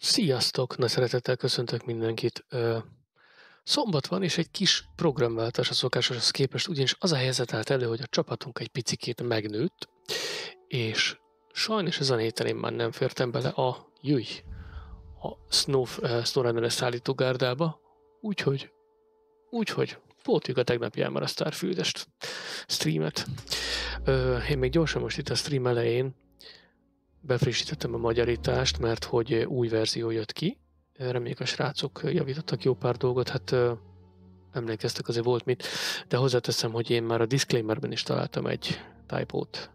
Sziasztok! Nagy szeretettel köszöntök mindenkit. Szombat van, és egy kis programváltás a szokásoshoz képest, ugyanis az a helyzet állt elő, hogy a csapatunk egy picikét megnőtt, és sajnos ezen a héten én már nem fértem bele a SnowRunner-es szállítógárdába, úgyhogy pótjuk a tegnapi már a Starfield-est streamet. Én még gyorsan most itt a stream elején befrissítettem a magyarítást, mert hogy új verzió jött ki. Reméljük a srácok javítottak jó pár dolgot, hát emlékeztek, azért volt mit, de hozzáteszem, hogy én már a disclaimerben is találtam egy typót.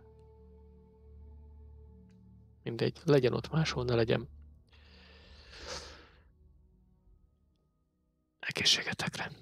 Mindegy, legyen ott máshol, ne legyen. Egészségetekre!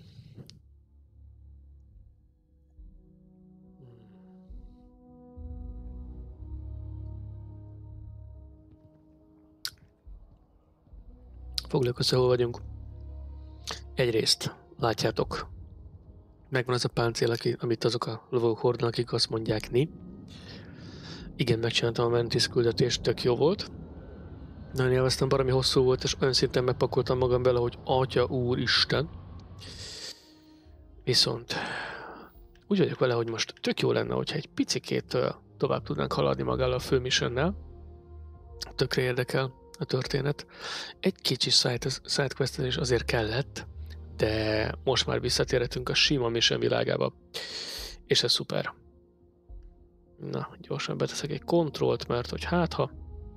Foglaljuk össze, hol vagyunk. Egyrészt, látjátok, megvan az a páncél, amit azok a lovagok hordanak, akik azt mondják ni. Igen, megcsináltam a Mantis küldetést, tök jó volt. Nagyon élveztem, baromi hosszú volt, és olyan szinten megpakoltam magam bele, hogy Atya Úristen. Viszont úgy vagyok vele, hogy most tök jó lenne, hogyha egy picikét tovább tudnánk haladni magával a fő missionnel. Tökre érdekel a történet. Egy kicsi sidequestet is azért kellett, de most már visszatérhetünk a sima mission világába. És ez szuper. Na, gyorsan beteszek egy kontrollt, mert hogy hátha.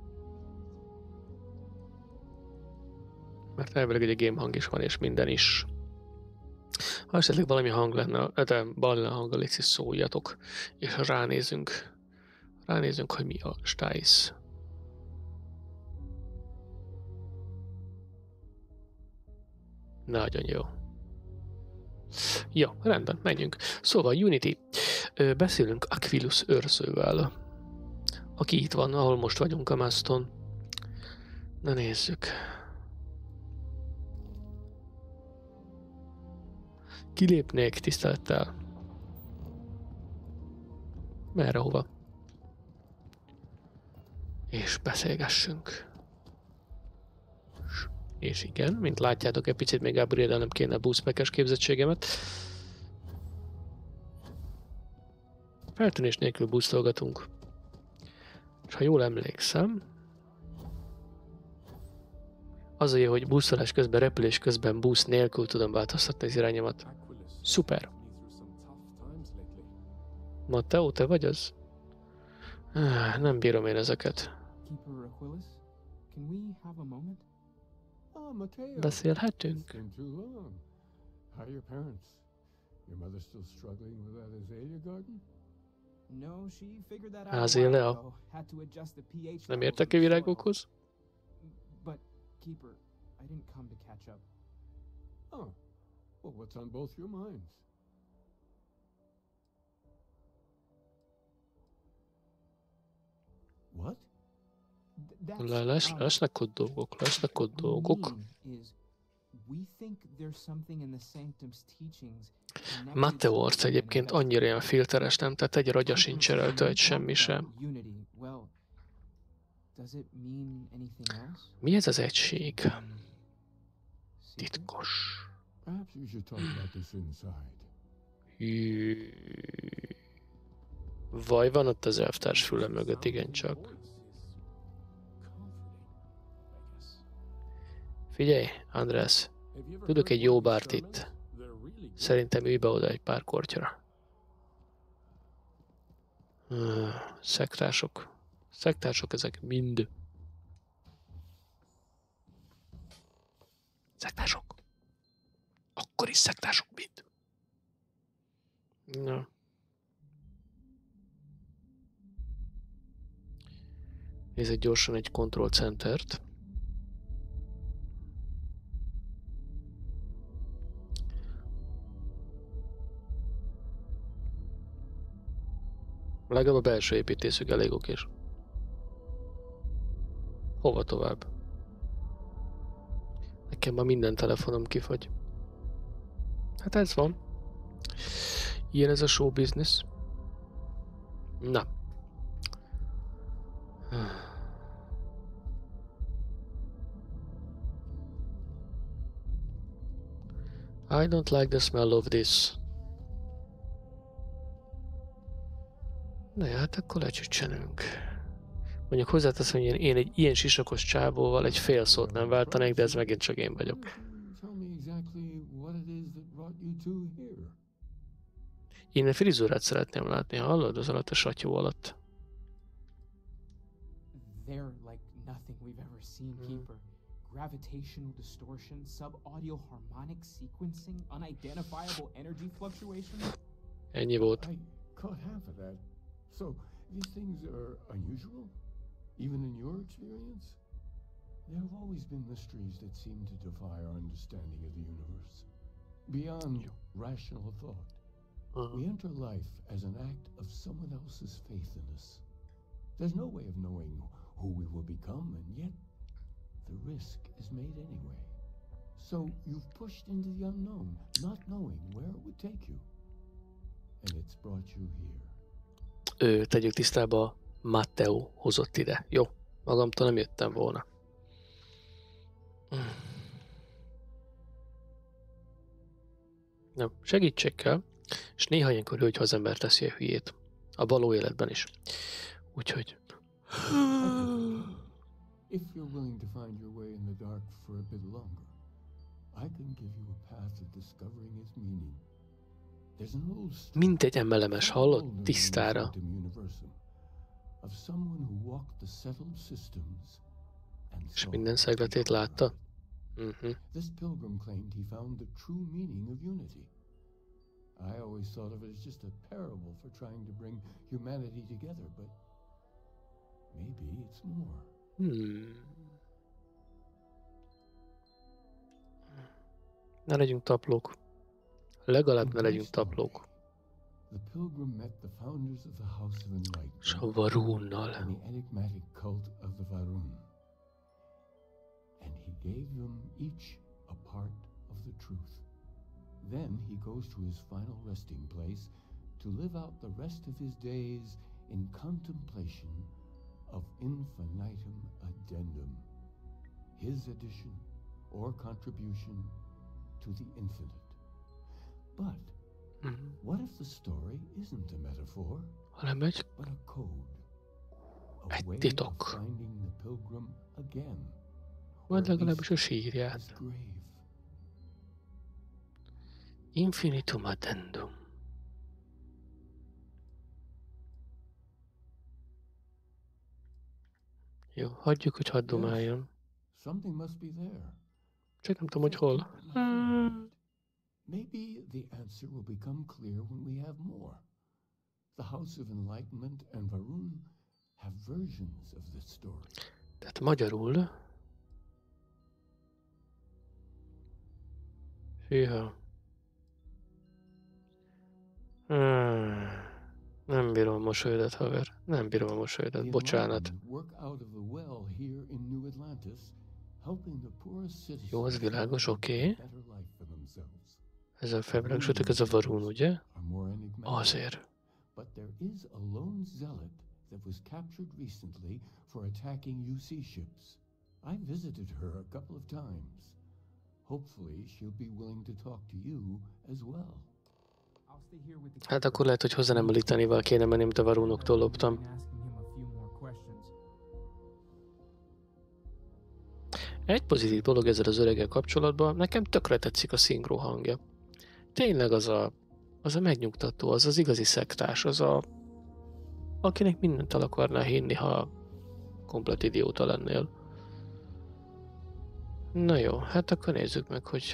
Mert elvileg egy game hang is van, és minden is. Ha esetleg valami hang lenne, de bal lenne a hanggal, légy szóljatok, és ránézünk, hogy mi a stájsz. Nagyon jó. Ja, rendben, menjünk. Szóval Unity. Beszélünk Aquilus őrzővel, aki itt van, ahol most vagyunk a Maston. Na nézzük. Kilépnék tisztelettel. Merre, hova? És beszélgessünk. És igen, mint látjátok, egy picit még upgrade-elnem kéne a boostpack-es képzettségemet. Feltűnés nélkül boostolgatunk. És ha jól emlékszem, az a jó, hogy boostolás közben, repülés közben boost nélkül tudom változtatni az irányomat. Szuper! Matteo, te vagy az? Nem bírom én ezeket. Beszélhetünk? Azalea? Nem értek ki virágokhoz? What? Lesznek ott dolgok. Matteo arc egyébként annyira ilyen filteres, nem? Tehát egy ragya sincs rajta, egy semmi sem. Mi ez az egység? Titkos. Vaj, van ott az elvtárs fülem mögött, igencsak. Figyelj, András, tudok egy jó bárt itt. Szerintem ülj be oda egy pár kortyra. Szektások. Szektások ezek mind. Szektások. Akkor is szektások mind. Na. Nézzük gyorsan egy control centert. Legalább a belső építészük elég okés. Hova tovább? Nekem már minden telefonom kifagy. Hát ez van. Ilyen ez a show business. Na. I don't like the smell of this. Na ja, hát akkor lecsüccsenünk. Mondjuk hozzáteszem, hogy én egy ilyen sisakos csávóval egy fél szót nem váltanék, de ez megint csak én vagyok. Én a frizurát szeretném látni, hallod? Az alatt a satyó alatt. They're like nothing we've ever seen, Keeper. Gravitational distortion, sub-audio harmonic sequencing, unidentifiable energy fluctuations. Ennyi volt. I caught half of that. So, these things are unusual? Even in your experience? There have always been mysteries that seem to defy our understanding of the universe. Beyond rational thought. We enter life as an act of someone else's faith in us. There's no way of knowing who we will become, and yet the risk is made anyway. So you've pushed into the unknown, not knowing where it would take you. And it's brought you here. Tegyük tisztába, Matteo hozott ide. Jó, magamtól nem jöttem volna. Nem, segítségkel, és néha ilyenkor hogy az ember teszi a hülyét. A való életben is. Úgyhogy... If you're willing to find your way in the dark for a bit longer, I can give you a path of discovering its meaning. There's an old story Mint egy emelemes, hallod? Tisztára. of someone who walked the settled systems and És saw minden szegletét látta? This pilgrim claimed he found the true meaning of unity. I always thought of it as just a parable for trying to bring humanity together, but maybe it's more. Ne legyünk taplók. Legalább ne legyünk taplók. The pilgrim met the founders of the House of Enlightenment És a Varunnal. and the enigmatic cult of the Varun. And he gave them each a part of the truth. Then he goes to his final resting place to live out the rest of his days in contemplation of infinitum addendum, his addition or contribution to the infinite. But what if the story isn't a metaphor, Hanem egy but a code? A Egy way titok. of finding the pilgrim again. vagy or at legalábbis a least his sírját. grave. Infinitum addendum. Jó, hagyjuk, hogy hadd domáljon. Something must be there. Csak nem tudom, hogy hol. Maybe the answer will become clear when we have more. The House of Enlightenment and Varun have versions of this story. Tehát magyarul... Hűha. Nem bírom a mosolyodat, haver. Nem bírom a mosolyodat. The Bocsánat. Enlightenment work out of the well here in New Atlantis, helping the poorest citizens Jó, az világos, find a oké. better life for themselves. Ez a felvilágosodtak, ez a Varun, ugye? Are more enigmatic. Azért. But there is a lone zealot that was captured recently for attacking UC ships. I visited her a couple of times. Hopefully she'll be willing to talk to you as well. I'll stay here with the Hát akkor lehet, hogy hozzá nem említenivel kéne menni, mint a Varunoktól loptam. asking him a few more questions. Egy pozitív dolog ezzel az öreggel kapcsolatban, nekem tökre tetszik a szinkron hangja. Tényleg az a megnyugtató, az az igazi szektás, akinek mindent el akarná hinni, ha komplet idióta lennél. Na jó, hát akkor nézzük meg, hogy...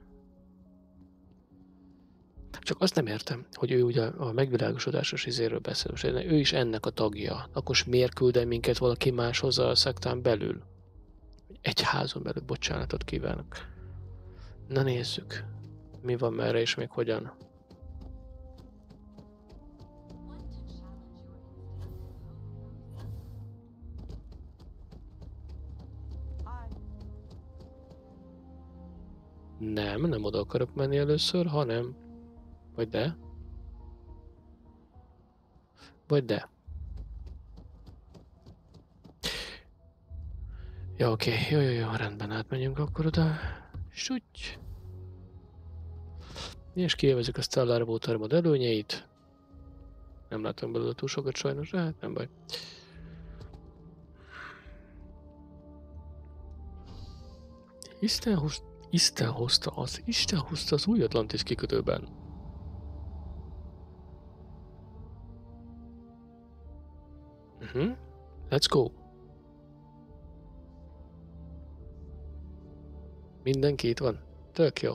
Csak azt nem értem, hogy ő ugye a megvilágosodásos izéről beszél, most ő is ennek a tagja. Akkor most miért küld el minket valaki máshoz a szektán belül? Egy házon belül, bocsánatot kívánok. Na nézzük, mi van merre és még hogyan. Nem oda akarok menni először, hanem... Vagy de? Vagy de? Ja, oké, jó, rendben, átmenjünk akkor oda. Süty! És kielvezik a Stellar Water mod előnyeit. Nem látom belőle túl sokat sajnos, de hát nem baj. Isten hozta az új Atlantis kikötőben. Let's go. Mindenki itt van. Tök jó.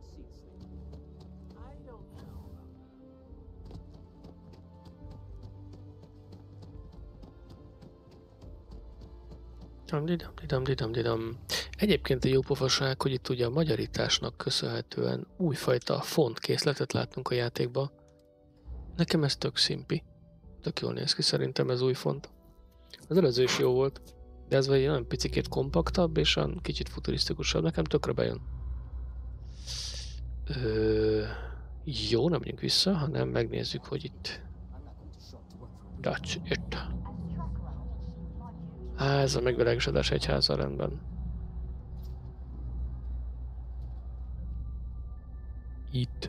Didam. Egyébként a jó pofaság, hogy itt ugye a magyarításnak köszönhetően újfajta fontkészletet láttunk a játékba. Nekem ez tök szimpi. Tök jól néz ki szerintem ez új font. Az előző is jó volt, de ez vagy olyan picikét kompaktabb és olyan kicsit futurisztikusabb. Nekem tökre bejön. Jó, nem megyünk vissza, hanem megnézzük, hogy itt... That's it. Ez a megvilágosodás egyháza rendben. Itt.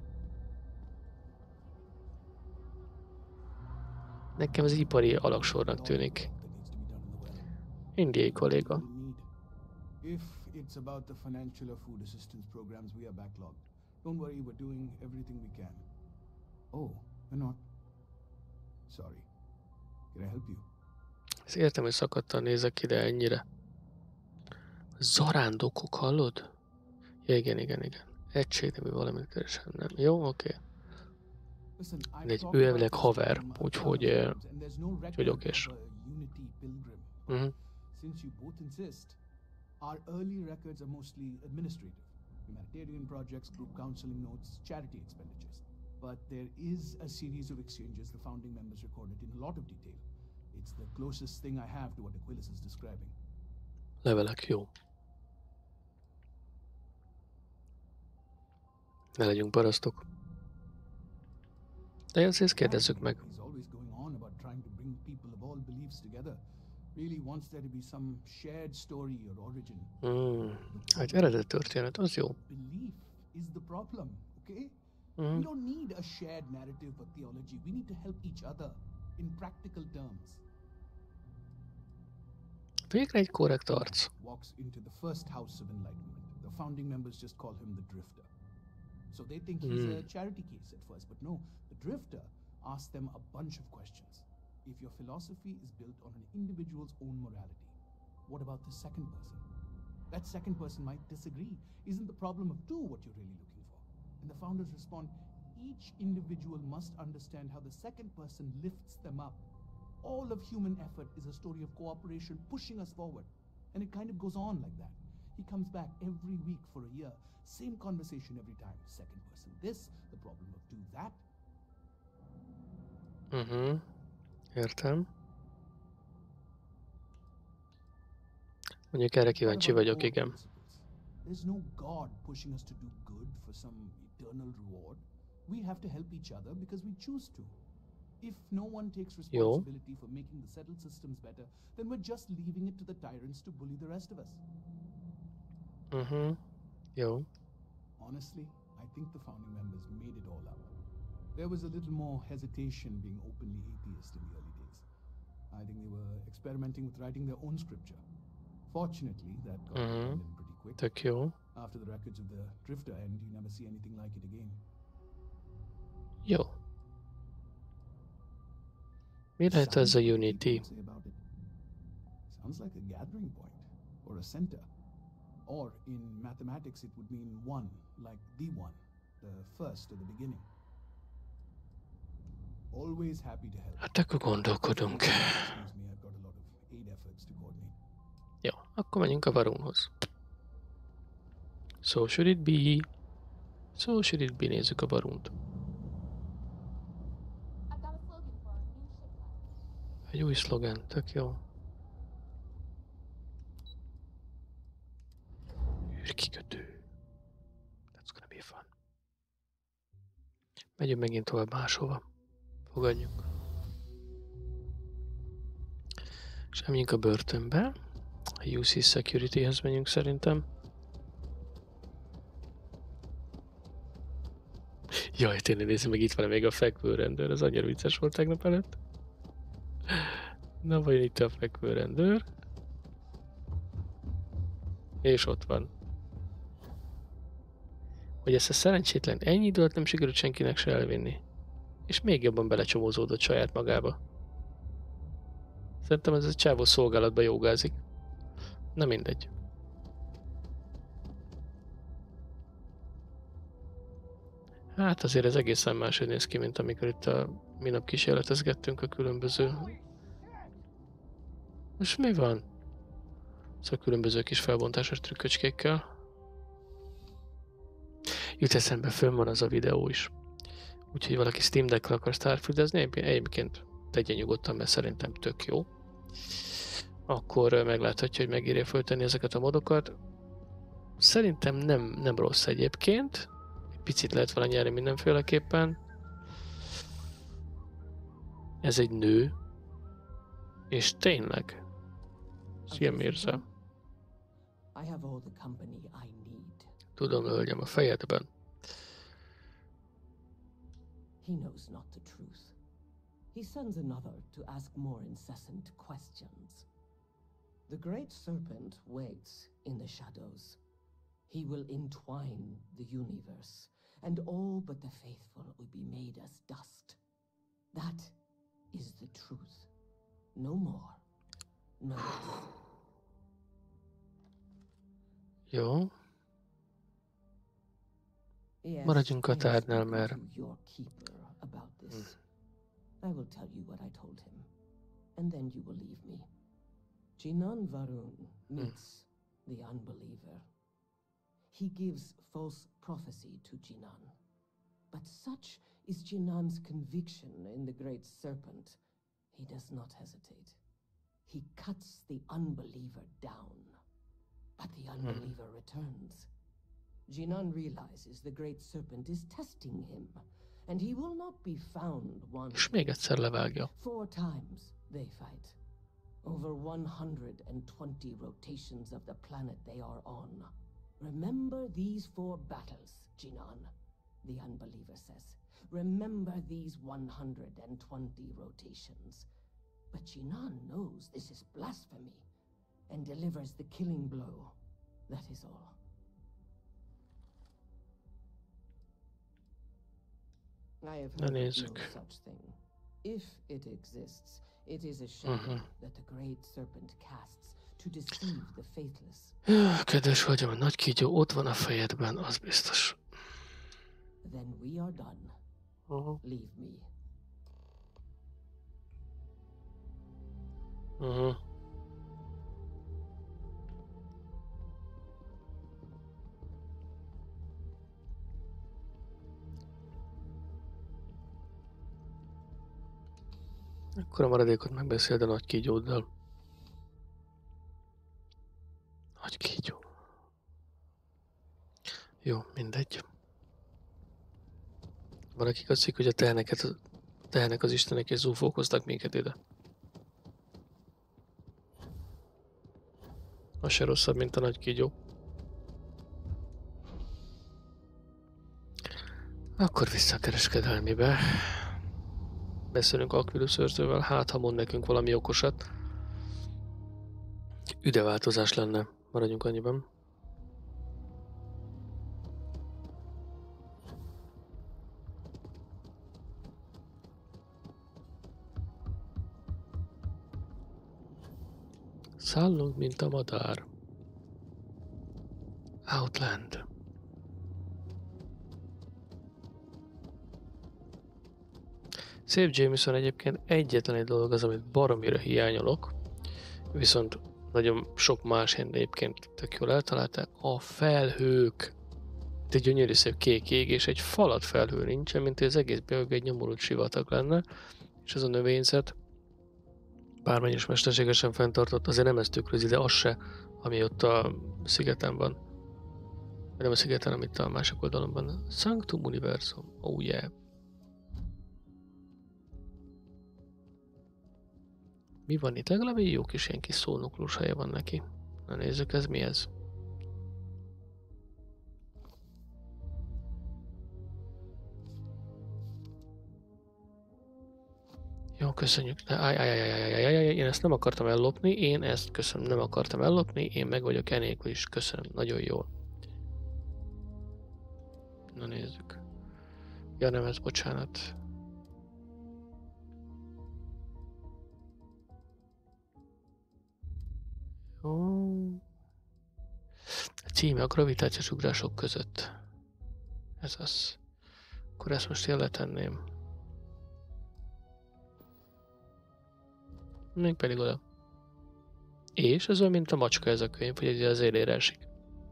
Nekem ez ipari alaksornak tűnik. Indiai kolléga. If it's about the financial or food assistance programs, we are backlogged. Don't worry, we're doing everything we can. Oh, we're not. Sorry. Can I help you? Ezt értem, hogy szakadtan nézek ide ennyire. Zarándokok, hallod? Ja, igen. Egységnemű valamit keresem, nem? Jó, oké. Ő elvileg haver, úgyhogy okés. Since you both insist, our early records are mostly administrative. Humanitarian projects, group counseling notes, charity expenditures. But there is a series of exchanges the founding members recorded in a lot of detail. It's the closest thing I have to what Aquilas is describing. Levelek, jó. Ne legyünk parasztok. De ezt kérdezzük meg. He's always going on about trying to bring people of all beliefs together. Really wants there to be some shared story or origin. Egy eredet történet, az jó. Belief is the problem, okay? We don't need a shared narrative or theology. We need to help each other in practical terms. Végre egy korrekt arc. Walks into the first house of enlightenment. The founding members just call him the Drifter. So they think he's a charity case at first, but no, the Drifter asks them a bunch of questions. If your philosophy is built on an individual's own morality, what about the second person? That second person might disagree. Isn't the problem of two what you're really looking for? And the founders respond, each individual must understand how the second person lifts them up. All of human effort is a story of cooperation pushing us forward. And it kind of goes on like that. He comes back every week for a year. Same conversation every time. Second person this, the problem of two that. Értem. Mondjuk erre kíváncsi vagyok, igen. There's no God pushing us to do good for some eternal reward. We have to help each other because we choose to. If no one takes responsibility for making the settled systems better, then we're just leaving it to the tyrants to bully the rest of us. Jó. Honestly, I think the founding members made it all up. There was a little more hesitation being openly atheist in the early days. I think they were experimenting with writing their own scripture. Fortunately, that got abandoned pretty quick. Tök jó. After the records of the Drifter end, you never see anything like it again. Jó. Mi lehet ez a Unity? Sounds like a gathering point or a center. Or in mathematics it would mean one, like the one, the first or the beginning. Always happy to help. Hát akkor gondolkodunk. Excuse me, I've got a lot of aid efforts to coordinate. Jó, akkor menjünk a Varunhoz. So should it be? Nézzük a Varunt. Egy új szlogen, tök jó. űrkikötő. That's gonna be fun. Megyünk megint tovább máshova. Fogadjuk. És menjünk a börtönbe. A UC Security-hez menjünk szerintem. Jaj, tényleg nézzük meg, itt van még a fekvőrendőr, az annyira vicces volt tegnap előtt. Na, vagy itt a fekvőrendőr. És ott van. Hogy ezt a szerencsétlen ennyi időt nem sikerült senkinek se elvinni. És még jobban belecsomózódott saját magába. Szerintem ez a csávó szolgálatba jogázik. Na mindegy. Hát azért ez egészen máshogy néz ki, mint amikor itt a minap kísérletezgettünk a különböző... Most mi van? Szóval különböző kis felbontásos trükköcskékkel. Jut eszembe, fönn van az a videó is. Úgyhogy valaki Steam Deck-kel akar Starfieldezni, egyébként tegye nyugodtan, mert szerintem tök jó. Akkor megláthatja, hogy megírja föltenni ezeket a modokat. Szerintem nem rossz egyébként. Egy picit lehet vele nyerni mindenféleképpen. Ez egy nő. És tényleg. Szia Mirza. Tudom, hölgyem, a fejedben. He knows not the truth. He sends another to ask more incessant questions. The great serpent waits in the shadows. He will entwine the universe, and all but the faithful will be made as dust. That is the truth. No more, no less. Jó. Maradjunk a tárgynál, mert... I will tell you what I told him, and then you will leave me. Jinan Varun meets the unbeliever. He gives false prophecy to Jinan. But such is Jinan's conviction in the great serpent, he does not hesitate. He cuts the unbeliever down, but the unbeliever returns. Jinan realizes the great serpent is testing him, and he will not be found one. És még egyszer levágja. 4 times they fight. Over 120 rotations of the planet they are on. Remember these 4 battles, Jinan, the unbeliever says. Remember these 120 rotations. But Jinan knows this is blasphemy and delivers the killing blow. That is all. I have heard of no such thing. If it exists, it is a shadow that the great serpent casts to deceive the faithless. Kedves hölgyem, a nagy kígyó ott van a fejedben, az biztos. Then we are done. Leave me. Akkor a maradékot megbeszéld a nagy kígyóddal. Nagy kígyó. Jó, mindegy. Van, akik azt hiszik, hogy a tehenek az istenek és zúfók hoztak minket ide. Az se rosszabb, mint a nagy kígyó. Akkor vissza a kereskedelmibe. Beszélünk Aquilus őrzővel, hát ha mond nekünk valami okosat. Üdeváltozás lenne, maradjunk annyiban. Szállunk, mint a madár. Outland. Szép Jameson, egyébként egyetlen egy dolog az, amit baromira hiányolok, viszont nagyon sok más helyen egyébként tök jól eltalálták, a felhők. Itt egy gyönyörű szép kék ég, és egy falat felhő nincsen, mint az egész Belga egy nyomorult sivatag lenne, és ez a növényzet bármennyi is mesterségesen fenntartott, azért nem ez tükrözi, de az se, ami ott a szigeten van. Vagy nem a szigeten, hanem itt a másik oldalon van. Sanctum Universum, oh yeah. Mi van itt? Legalább egy jó kis ilyen kis szónoklós helye van neki. Na nézzük, ez mi ez? Jó, köszönjük. Én ezt nem akartam ellopni, én ezt köszönöm, nem akartam ellopni, én meg vagyok enélkül is, köszönöm, nagyon jól. Na nézzük. Ja nem, ez bocsánat. Jó. A címe a gravitációs ugrások között. Ez az. Akkor ezt most én letenném. Még pedig oda. És ez olyan, mint a macska ez a könyv, hogy az élére esik.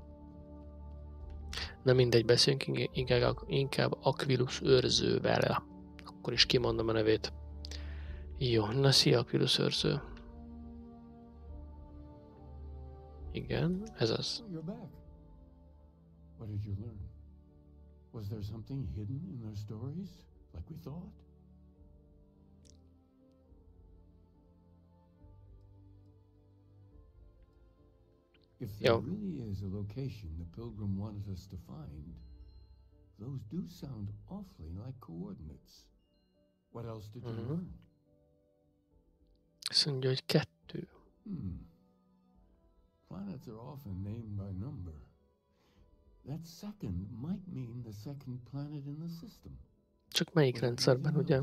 Na mindegy, beszéljünk inkább Aquilus őrzővel. Akkor is kimondom a nevét. Jó, na szia Aquilus őrző. Igen, ez az. Oh, you're back. What did you learn? Was there something hidden in their stories, like we thought? If there really is a location the Pilgrim wanted us to find, those do sound awfully like coordinates. What else did you learn? Azt mondja, hogy 2. Planets are often named by number. That second might mean the second planet in the system. Csak melyik rendszerben, ugye?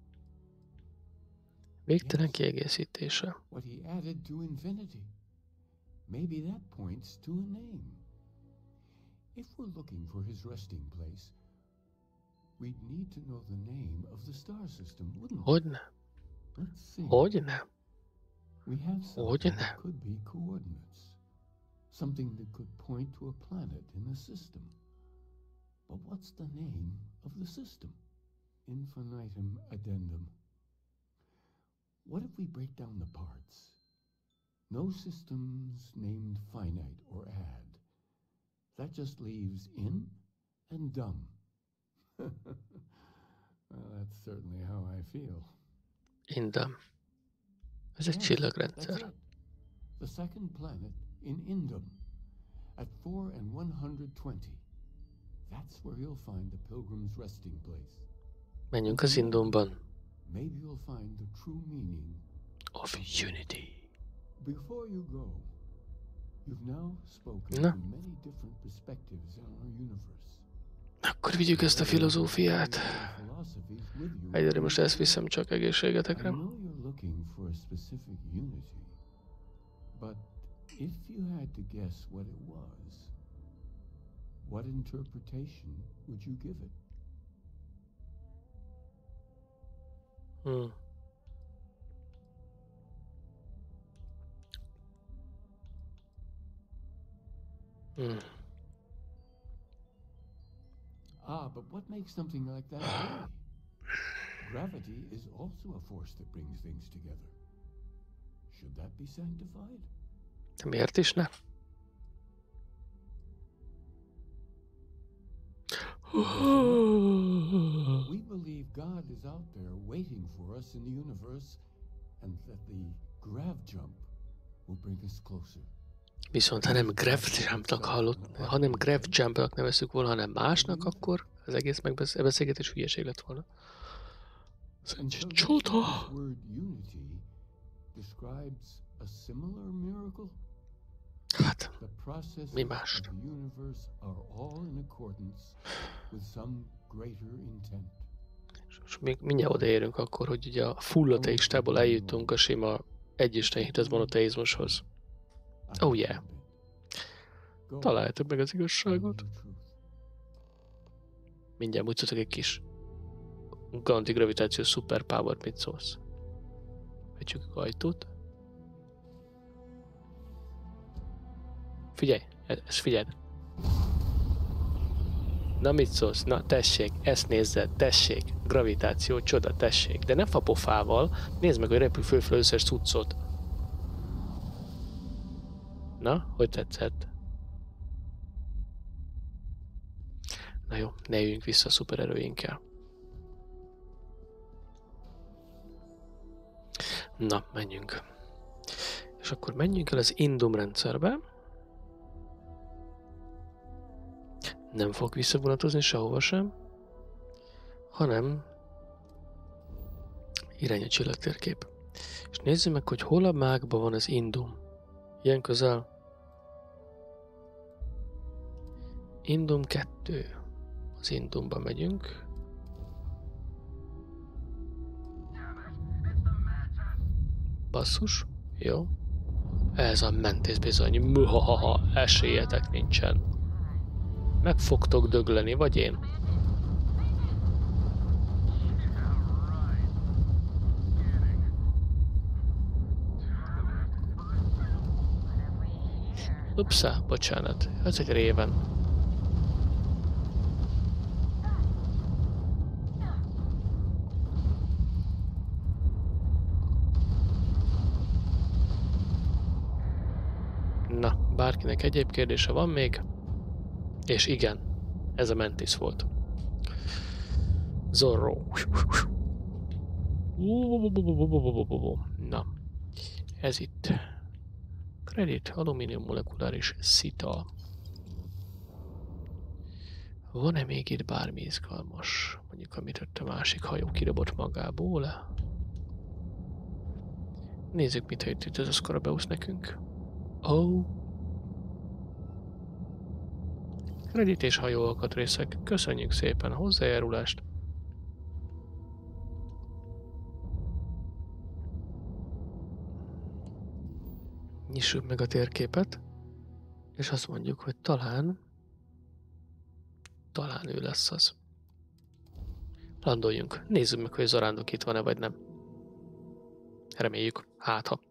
Végtelen kiegészítése. What he added to infinity. Maybe that points to a name. If we're looking for his resting place, we'd need to know the name of the star system, wouldn't we? Hogyne? Let's see. Hogyne? We have something that could be coordinates. Something that could point to a planet in the system. But what's the name of the system? Infinitum addendum. What if we break down the parts? No systems named finite or add. That just leaves in and dumb. Well, that's certainly how I feel. Indum. Ez egy csillagrendszer. The second planet in Indum at 4 and 120. That's where you'll find the Pilgrim's resting place. Menjünk az Indumban. Maybe you'll find the true meaning of unity. Before you go, you've now spoken to many different perspectives on our universe. Akkor vigyük ezt a filozófiát. Egyre most ezt viszem csak egészségetekre. I know you're looking for a specific unity, but if you had to guess what it was, what interpretation would you give it? But what makes something like that work? Gravity is also a force that brings things together. Should that be sanctified? Miért is ne? We believe God is out there waiting for us in the universe, and that the grav jump will bring us closer. Viszont ha nem grav jumpnak jumpnak nevezzük volna, hanem másnak, akkor az egész megbeszélgetés hülyeség lett volna. Szerencsés csoda! Hát, mi más? És még mindjárt odaérünk akkor, hogy ugye a full ateistából eljutunk a sima egyisten hitez monoteizmushoz. Oh yeah. Találjátok meg az igazságot. Mindjárt mutatok egy kis antigravitációs superpower, mit szólsz? Hagyjuk az ajtót. Figyelj, ezt figyeld. Na mit szólsz? Na tessék, ezt nézzed, tessék. Gravitáció, csoda, tessék. De ne fapofával, nézd meg, hogy repül fölfele összes cuccot. Na, hogy tetszett? Na jó, ne jöjjünk vissza a szupererőinkkel. Na, menjünk. És akkor menjünk el az Indum rendszerbe. Nem fog visszavonatozni sehova sem, hanem Irány a csillagtérkép. És nézzük meg, hogy hol a mágban van az Indum. Ilyen közel. Indum 2. Az Indumba megyünk. Basszus. Jó. Ez a mentész bizony. Muhahaha, esélyetek nincsen. Meg fogtok dögleni, vagy én? Upsa, bocsánat. Ez egy réven. Na, bárkinek egyéb kérdése van még? És igen, ez a Mantis volt. Zorro. Na, ez itt. Kredit, alumínium molekuláris szita. Van-e még itt bármi izgalmas? Mondjuk, amit ott a másik hajó kirobott magából? Nézzük, mit hagyott itt ez a Scarabäus nekünk. Oh. Kredit és hajó alkatrészek. Köszönjük szépen a hozzájárulást. Nyissuk meg a térképet, és azt mondjuk, hogy talán ő lesz az. Landoljunk. Nézzük meg, hogy zarándok itt van-e, vagy nem. Reméljük. Hát,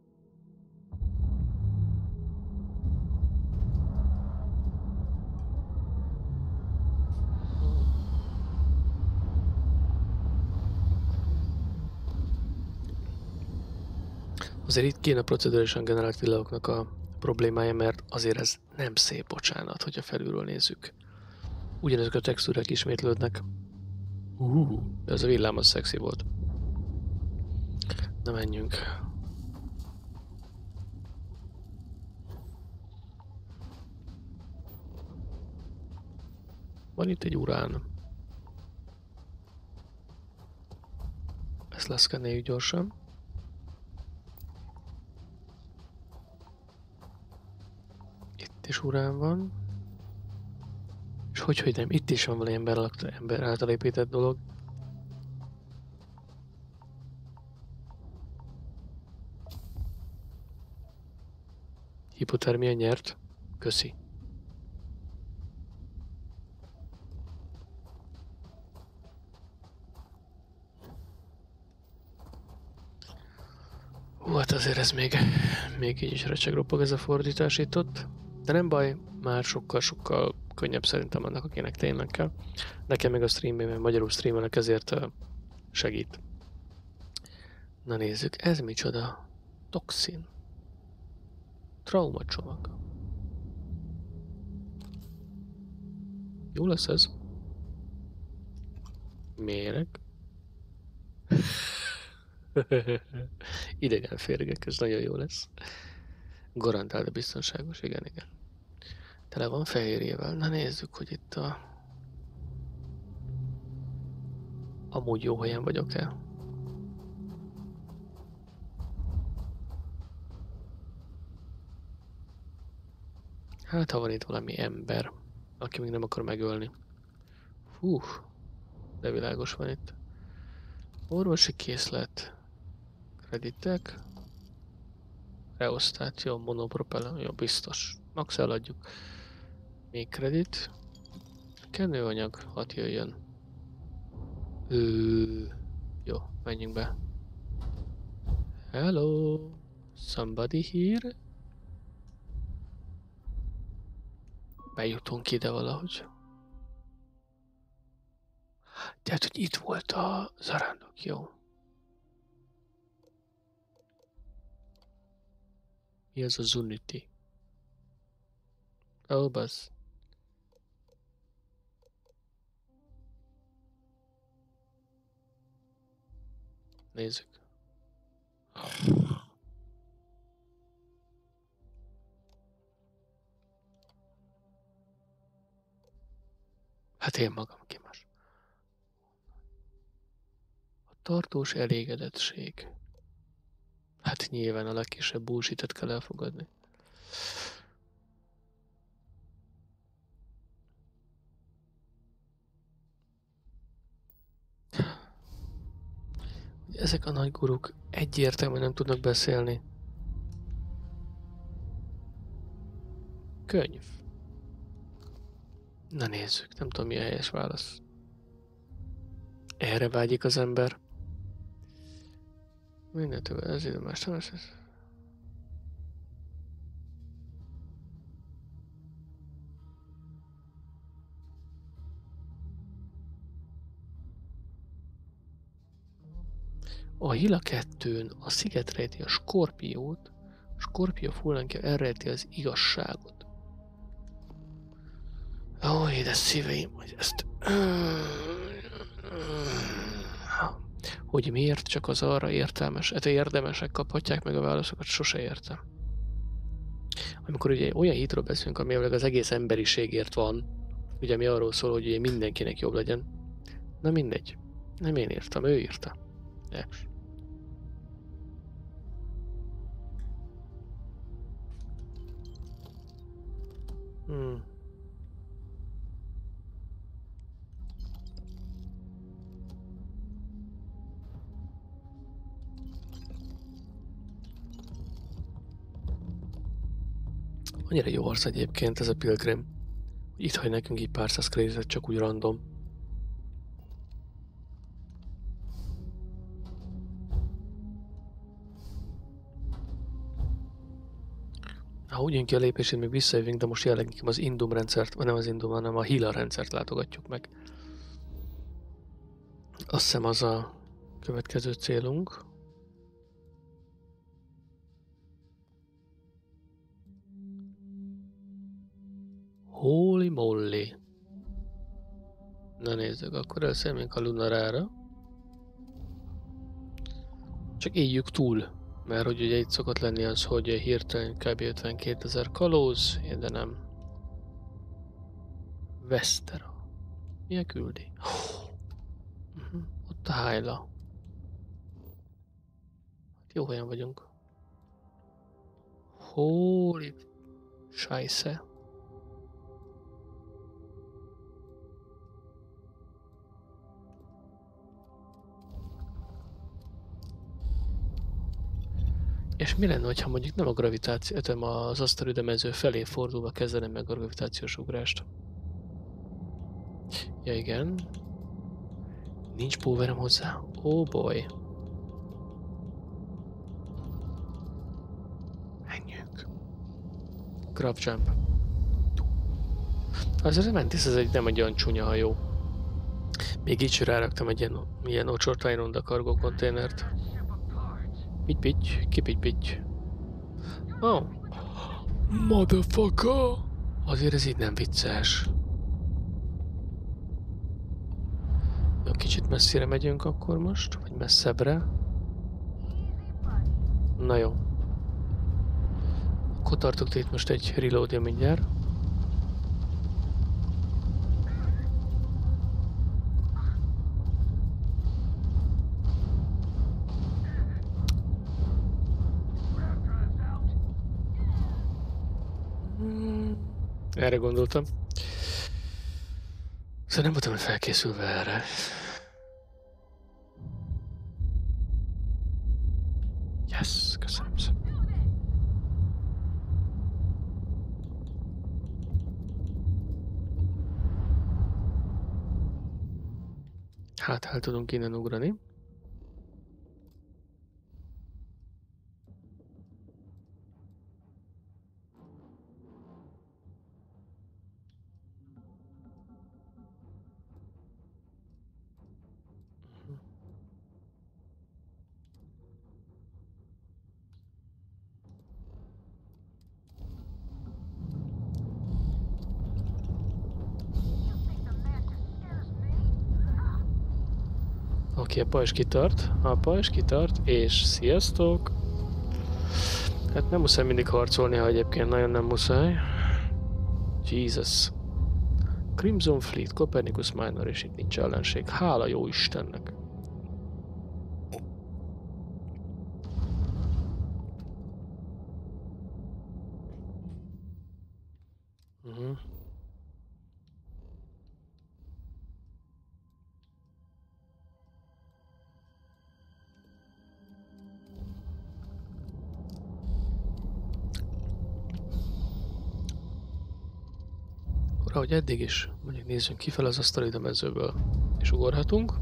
azért itt kéne procedúrálisan generált villagoknak a problémája, mert azért ez nem szép, bocsánat, hogyha felülről nézzük. Ugyanezek a textúrák ismétlődnek. De ez a villám az szexi volt. Na menjünk. Van itt egy urán. Ezt leszkennéljük gyorsan. Itt is urán van. És hogy nem, itt is van valami ember által épített dolog. Hipotermia nyert. Köszi. Hát azért ez még így is recsegropog ez a fordítás itt ott. De nem baj, már sokkal könnyebb szerintem annak, akinek tényleg kell. Nekem meg a streamben, mert magyarul streamelek, ezért segít. Na nézzük, ez micsoda? Toxin. Traumacsomag. Jó lesz ez? Méreg. Idegen férgek, ez nagyon jó lesz. Garantált, de biztonságos, igen. Tele van fehérjével. Na nézzük, hogy itt amúgy jó helyen vagyok-e. Hát, ha van itt valami ember, aki még nem akar megölni. Hú, de világos van itt. Orvosi készlet. Kreditek. Reosztáció, monopropellen, jó, biztos. Max eladjuk. Még kredit. Kenőanyag, hadd jöjjön. Jó, menjünk be. Hello, somebody here? Bejutunk ide valahogy. Tehát, hogy itt volt a zarándok, jó. Mi ez az Unity? Ó, bassz. Nézzük. Hát én magam ki más. A Tartós elégedettség. Hát nyilván a legkisebb bullshit-et kell elfogadni. Ezek a nagy guruk egyértelműen nem tudnak beszélni. Könyv. Na nézzük, nem tudom mi a helyes válasz. Erre vágyik az ember. Mindentől ez idő más tamás. A Hila 2-n a sziget rejti a Skorpiót, a Skorpió fullánkja elrejti az igazságot. Ó, édes szíveim, hogy ezt... Hogy miért csak az arra érdemesek kaphatják meg a válaszokat, sose értem. Amikor ugye olyan hitről beszélünk, ami az egész emberiségért van, ugye mi arról szól, hogy ugye mindenkinek jobb legyen. Na mindegy. Nem én írtam, ő írta. Yes. Annyira jó arc egyébként ez a Pilgrim. Itt hagy nekünk így pár száz créditet csak úgy random. Ha úgy jön ki a lépését, még visszajövünk, de most jelenleg az Indum rendszert, vagy nem az Indum, hanem a Hila rendszert látogatjuk meg. Azt hiszem az a következő célunk. Holy moly! Na nézzük, akkor elszállunk a Lunarára. Csak éljük túl, mert hogy ugye itt szokott lenni az, hogy hirtelen kb. 52 000 kalóz, de nem. Vesztera. Milyen küldi? Ott a Hyla. Hát jó helyen vagyunk. Holy scheisse. És mi lenne, ha mondjuk nem a gravitáció, hanem az asztalütemező felé fordulva kezdenem meg a gravitációs ugrást? Ja igen. Nincs powerem hozzá. Oh boy. Menjünk. Grab jump. Azért a Mantis ez egy nem egy olyan csúnya hajó. Még így ráraktam egy ilyen ocsortájronda kargó konténert. Pitty, kipitty. Oh. Motherfucker! Azért ez így nem vicces. Jó, kicsit messzire megyünk akkor most, vagy messzebbre. Na jó. Akkor tartok itt most egy reloadja mindjárt. Erre gondoltam. Szóval nem voltam felkészülve erre. Yes, köszönöm szépen. Hát el tudunk innen ugrani. Oké, a pajzs kitart, és sziasztok! Hát nem muszáj mindig harcolni, ha egyébként nagyon nem muszáj. Jesus. Crimson Fleet, Copernicus Minor, és itt nincs ellenség. Hála jó Istennek! Uh-huh. Akkor ahogy eddig is, mondjuk nézzünk kifel az asztalida mezőből, és ugorhatunk.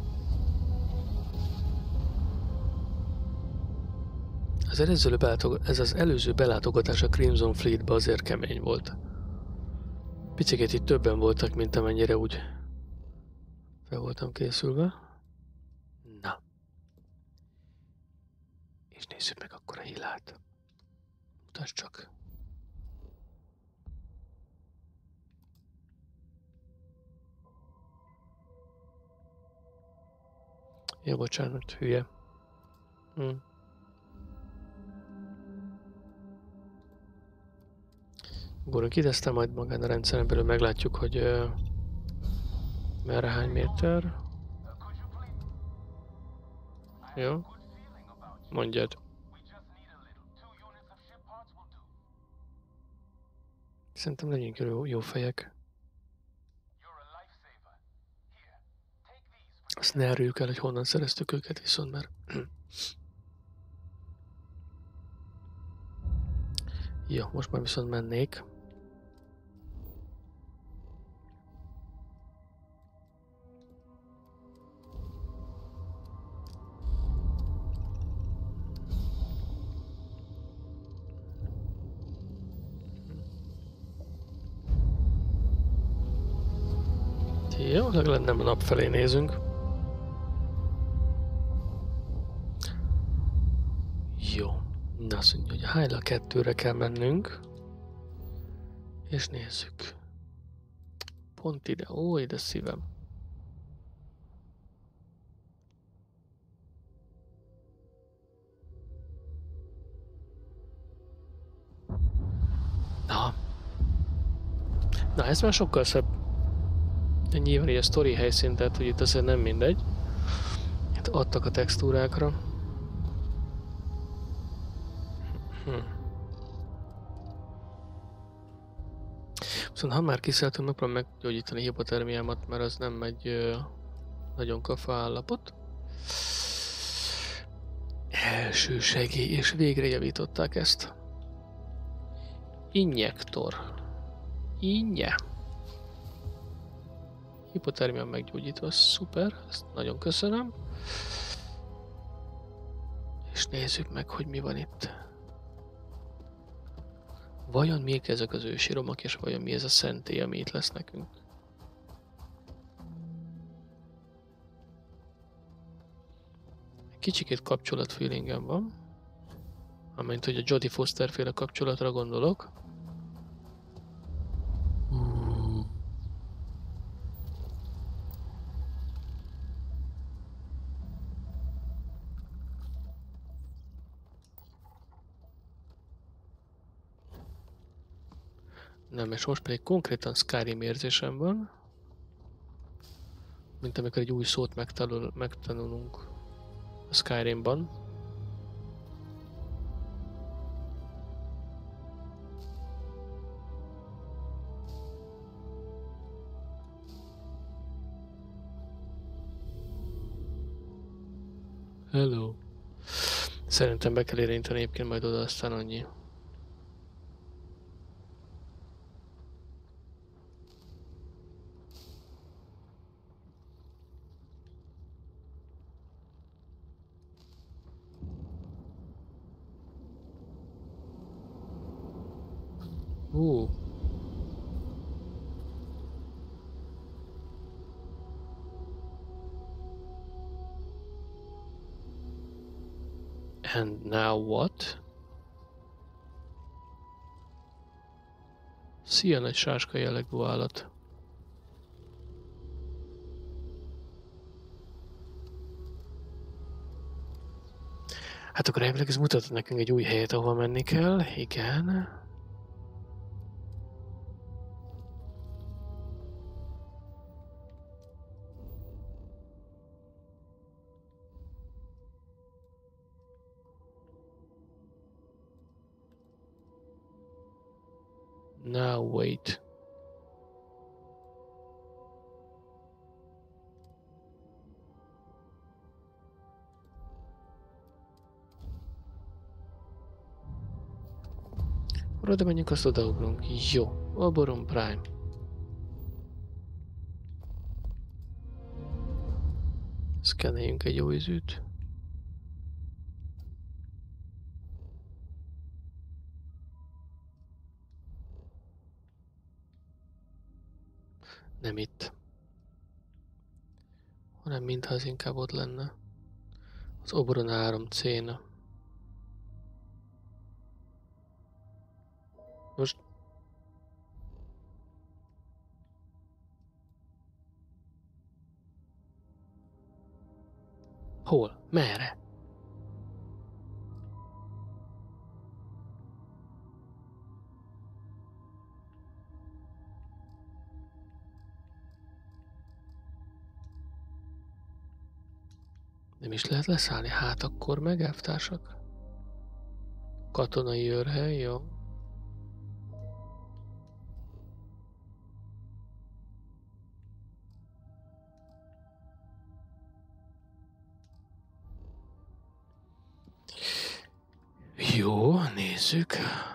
Ez az előző belátogatás a Crimson Fleetbe azért kemény volt. Picikét itt többen voltak, mint amennyire úgy fel voltam készülve. Na. És nézzük meg akkor a Hillát. Mutasd csak. Jó, bocsánat, hülye. Ugorunk ide, aztán majd magán a rendszeren belül meglátjuk, hogy merre hány méter. Jó? Mondjad. Szerintem legyünk jó fejek. Azt ne erőjük el, hogy honnan szereztük őket, viszont már... Jó, most már viszont mennék. Jó, legalább nem a nap felé nézünk. Jó. Na, azt mondja, hogy a Hyla 2-re kell mennünk. És nézzük. Pont ide. Ó, ide szívem. Na, ez már sokkal szebb. De nyilván így a sztori helyszín, tehát hogy itt azért nem mindegy. Itt adtak a textúrákra. Viszont ha már kiszálltunk, megpróbálom meggyógyítani hipotermiámat, mert az nem megy nagyon kafa állapot. Első segély, és végre javították ezt. Injektor. Innye. Hipotermia meggyógyítva, szuper, ezt nagyon köszönöm. És nézzük meg, hogy mi van itt. Vajon mik ezek az ősi romok, és vajon mi ez a szentély, ami itt lesz nekünk? Kicsikét kapcsolatfeelingem van. Amint hogy a Jodie Foster féle kapcsolatra gondolok. Nem, és most pedig konkrétan Skyrim érzésem van. Mint amikor egy új szót megtanulunk a Skyrimban. Hello. Szerintem be kell érinteni egyébként majd oda, aztán annyi. And now what? Szia, nagy sáska jellegű állat. Hát akkor elvileg ez mutat nekünk egy új helyet, ahol menni kell. Igen. Now wait. Akkor oda menjünk, azt odaugrunk. Jó. Oberon Prime. Szkenneljünk egy jó ízűt. Nem itt. Hanem mintha az inkább ott lenne. Az Oberon 3C-na. Most... Hol? Merre? Nem is lehet leszállni, hát akkor meg, elvtársak? Katonai őrhely, jó. Jó, nézzük.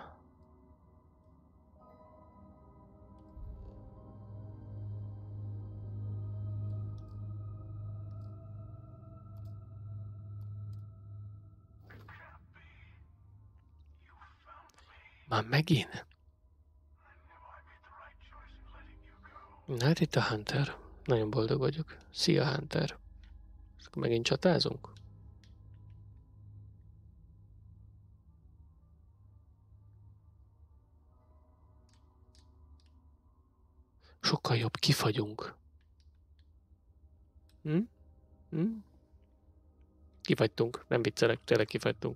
Már megint? Hát itt a Hunter. Nagyon boldog vagyok. Szia, Hunter. Akkor megint csatázunk? Sokkal jobb, kifagyunk. Kifagytunk, nem viccelek, tényleg kifagytunk.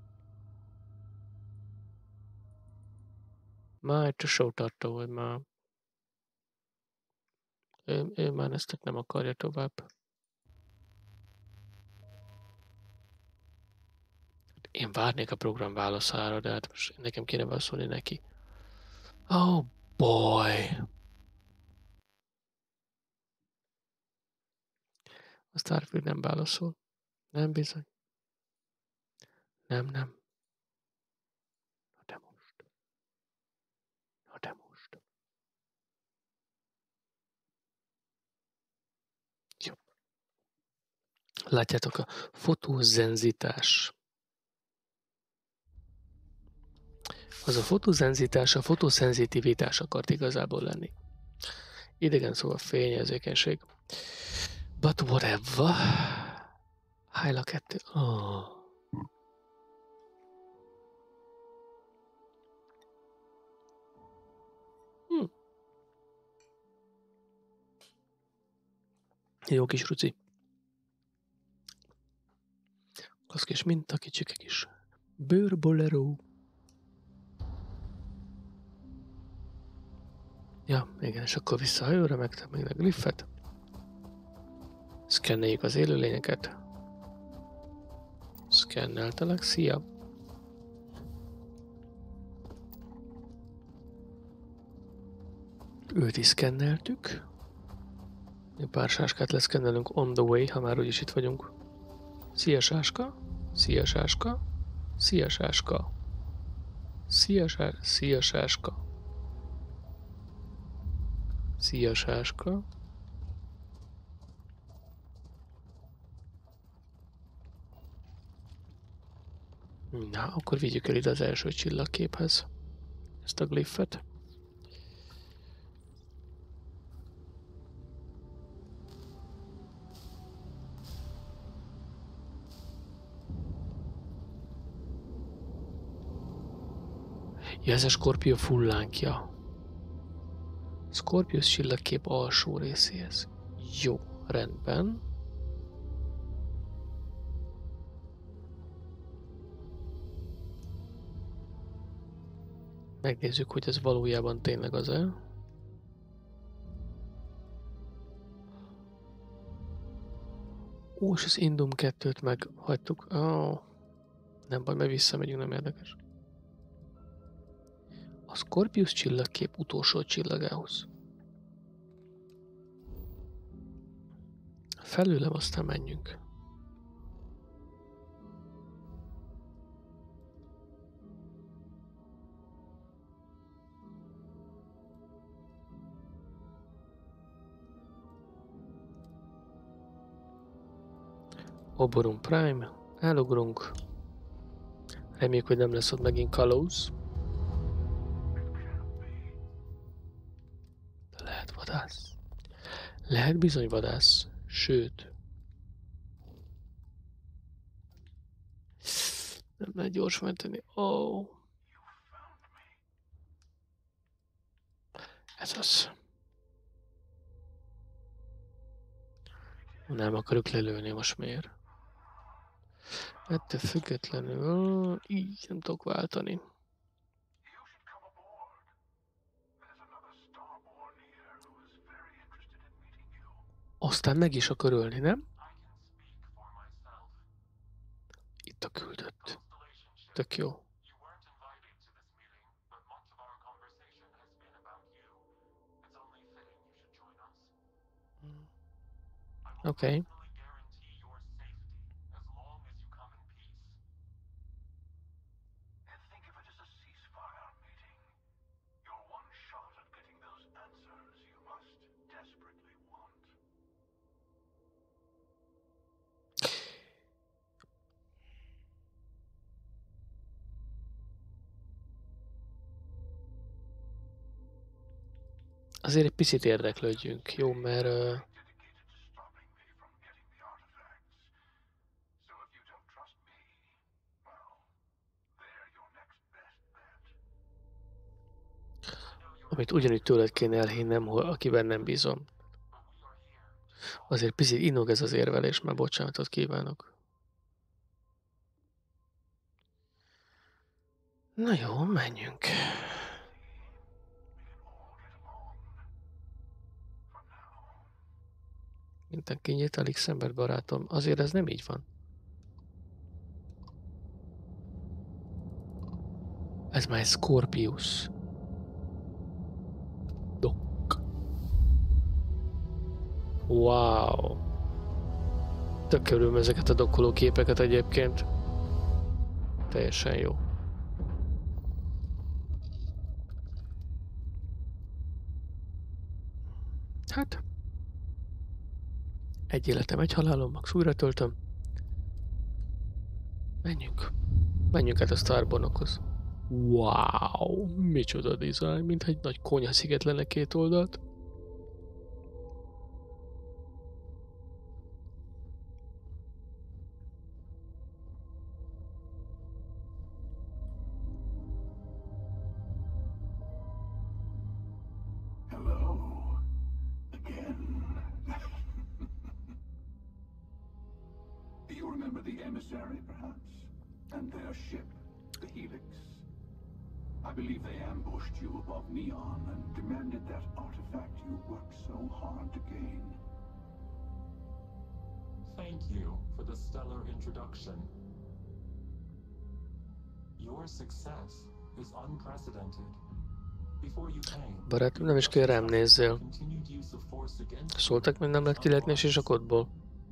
Már itt a showtartó, hogy már... Ő már ezt nem akarja tovább. Én várnék a program válaszára, de hát most nekem kéne válaszolni neki. Oh boy! A Starfield nem válaszol. Nem bizony. Nem. Na de most. Jó. Látjátok, a fotózenzitás. Az a fotózenzitás, a fotoszenzitivitás akart igazából lenni. Idegen szó a fényérzékenység. But whatever. Hájla 2. Oh. Jó kis ruci. Az kis minta, kicsike kis bőrbolero. Ja, igen, és akkor vissza a hajóra, megtettük a gliffet. Szkenneljük az élőlényeket. Szkenneltelek, szia! Őt is szkenneltük. Egy pár sáskát leszkennelünk on the way, ha már úgyis itt vagyunk. Szia sáska! Szia sáska! Szia sáska! Szia sáska! Szia sáska! Na, akkor vigyük el ide az első csillagképhez ezt a gliffet. Ja, ez a Scorpio fullánkja. Scorpius csillagkép alsó részéhez. Jó, rendben. Megnézzük, hogy ez valójában tényleg az-e. Ó, és az Indum 2-t meghagytuk. Nem baj, mert visszamegyünk, nem érdekes. A Scorpius csillagkép utolsó csillagához. Felőlem, aztán menjünk. Oboron Prime, elugrunk. Reméljük, hogy nem lesz ott megint kalóz. De lehet vadász. Lehet bizony vadász. Sőt. Nem lehet gyors menteni. Oh. Ez az. Nem akarjuk lelőni, most miért? Ettől függetlenül így nem tudok váltani. Aztán meg is akar ölni, nem? Itt a küldött. Tök jó. Oké. Azért egy picit érdeklődjünk, jó, mert amit ugyanúgy tőled kéne elhinnem, akiben nem bízom. Azért picit inog ez az érvelés, már bocsánatot kívánok. Na jó, menjünk. Minden kinyit, Alexander barátom. Azért ez nem így van. Ez már egy Scorpius. Dok. Wow. Tök örülöm ezeket a dokkoló képeket egyébként. Teljesen jó. Hát. Egy életem, egy halálom, max újra töltöm. Menjünk. Menjünk át a Starbornokhoz. Wow, micsoda design, mint egy nagy konyhasziget lenne két oldalt. I believe they ambushed you above Neon and demanded that artifact you worked so hard to gain. Thank you for the stellar introduction. Your success is unprecedented. Before you came, Barátom, nem is kell rám nézzél. Szóltak, hogy nem lett kiletni a sisakodból.